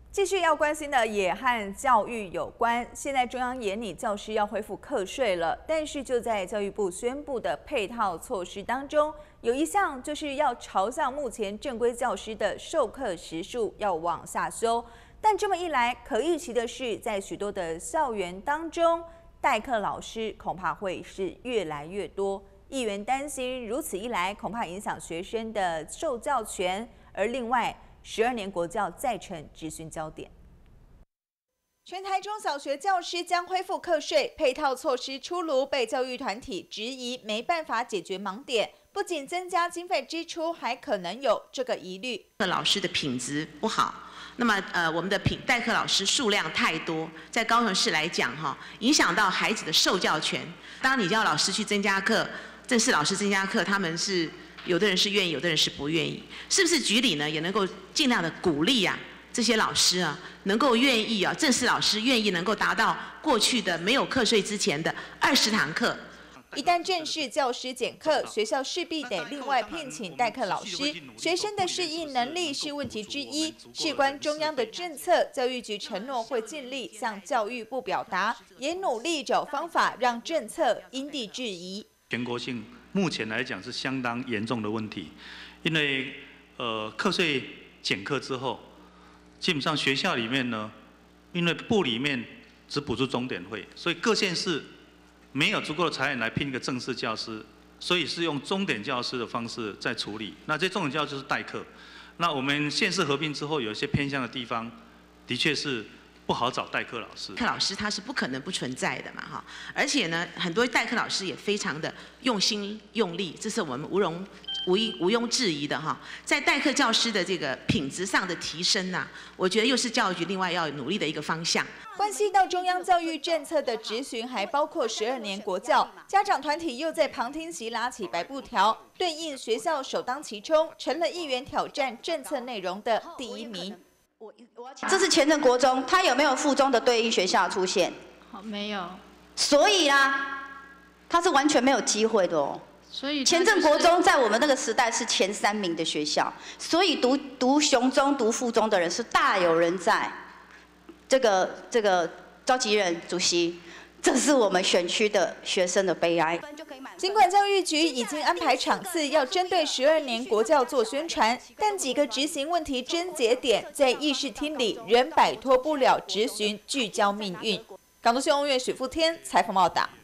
继续要关心的也和教育有关。现在中央研拟教师要恢复课税了，但是就在教育部宣布的配套措施当中，有一项就是要朝向目前正规教师的授课时数要往下修。但这么一来，可预期的是，在许多的校园当中，代课老师恐怕会是越来越多。议员担心，如此一来，恐怕影响学生的受教权，而另外，12年国教再成质询焦点。全台中小学教师将恢复课税，配套措施出炉，被教育团体质疑没办法解决盲点，不仅增加经费支出，还可能有这个疑虑。 老师的品质不好，那么我们的代课老师数量太多，在高雄市来讲影响到孩子的受教权。当你叫老师去增加课，正式老师增加课，他们是。有的人是愿意，有的人是不愿意，是不是局里呢也能够尽量的鼓励这些老师能够愿意正式老师愿意能够达到过去的没有课税之前的20堂课。 一旦正式教师减课，学校势必得另外聘请代课老师，学生的适应能力是问题之一。事关中央的政策，教育局承诺会尽力向教育部表达，也努力找方法让政策因地制宜。 全国性。目前来讲是相当严重的问题，因为课税减课之后，基本上学校里面呢，因为部里面只补助钟点费，所以各县市没有足够的财源来聘一个正式教师，所以是用钟点教师的方式在处理。那这钟点教师就是代课。那我们县市合并之后，有一些偏乡的地方，的确是。不好找代课老师， 代课老师他是不可能不存在的嘛而且呢，很多代课老师也非常的用心用力，这是我们毋庸置疑的在代课教师的这个品质上的提升我觉得又是教育局另外要努力的一个方向。 关系到中央教育政策的质询，还包括12年国教，家长团体又在旁听席拉起白布条，对应学校首当其冲，成了议员挑战政策内容的第一名。 这是前镇国中，它有没有附中的对应学校出现？ 没有。 所以它是完全没有机会的所以前镇国中在我们那个时代是前3名的学校，所以读雄中、读附中的人是大有人在。这个召集人主席，这是我们选区的学生的悲哀。 尽管教育局已经安排场次要针对12年国教做宣传，但几个执行问题症结点在议事厅里仍摆脱不了质询聚焦命运。港都新闻网许富天采访报道。